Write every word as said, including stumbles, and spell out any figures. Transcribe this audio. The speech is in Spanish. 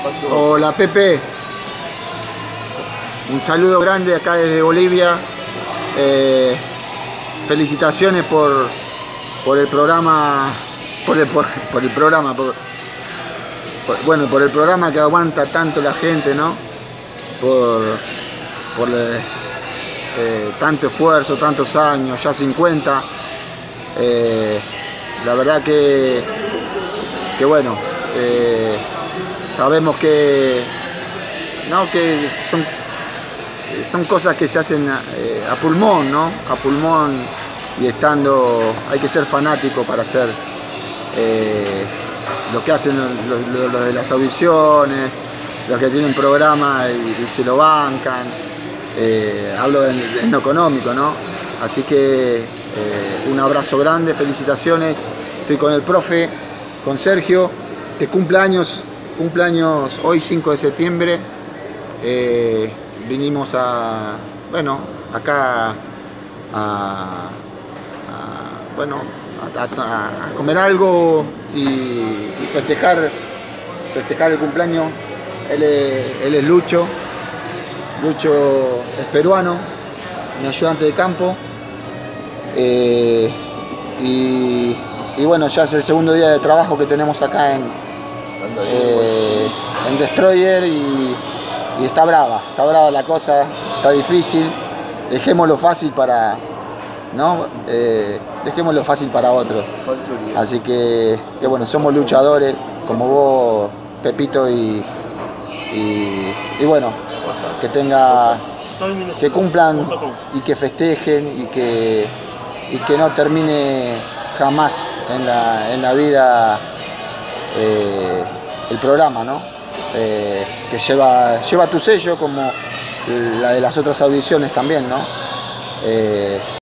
Hola Pepe, un saludo grande acá desde Bolivia. Eh, felicitaciones por, por el programa, por el, por, por el programa, por, por, bueno, por el programa que aguanta tanto la gente, ¿no? Por, por eh, eh, tanto esfuerzo, tantos años, ya cincuenta. Eh, la verdad que, que bueno, eh, sabemos que, no, que son, son cosas que se hacen a, eh, a pulmón, ¿no? A pulmón, y estando, hay que ser fanático para hacer eh, lo que hacen los, los, los de las audiciones, los que tienen programa y, y se lo bancan. Eh, hablo en, en lo económico, ¿no? Así que eh, un abrazo grande, felicitaciones. Estoy con el profe, con Sergio, que cumple años, cumple años hoy cinco de septiembre. Eh, vinimos a, bueno, acá a, a bueno, a, a, a comer algo y, y festejar, festejar el cumpleaños. Él es, él es Lucho. Lucho es peruano, mi ayudante de campo, eh, y, y bueno, ya es el segundo día de trabajo que tenemos acá en, eh, en Destroyer y, y está brava, está brava la cosa, está difícil. Dejémoslo fácil para, ¿no? Eh, dejémoslo fácil para otros. Así que, que bueno, somos luchadores como vos, Pepito, y, y, y bueno, que tenga, que cumplan y que festejen y que, y que no termine jamás en la, en la vida eh, el programa, ¿no? Eh, que lleva, lleva tu sello como la de las otras audiciones también, ¿no? Eh,